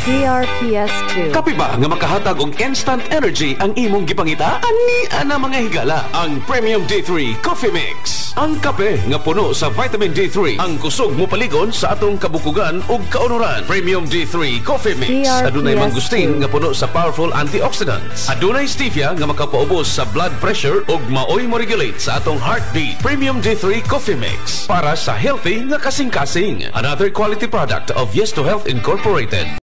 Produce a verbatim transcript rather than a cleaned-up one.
D R P S two. Kape ba nga makahatag og instant energy ang imong gipangita? Ani ana mga higala ang Premium D three Coffee Mix. Ang kape nga puno sa vitamin D three ang kusog mo paligon sa atong kabukugan ug kaunuran. Premium D three Coffee Mix adunay mangustin nga puno sa powerful antioxidants. Adunay stevia nga makapaubos sa blood pressure ug maoy mo regulate sa atong heartbeat. Premium D three Coffee Mix para sa healthy nga kasing-kasing. Another quality product of Yes to Health Incorporated.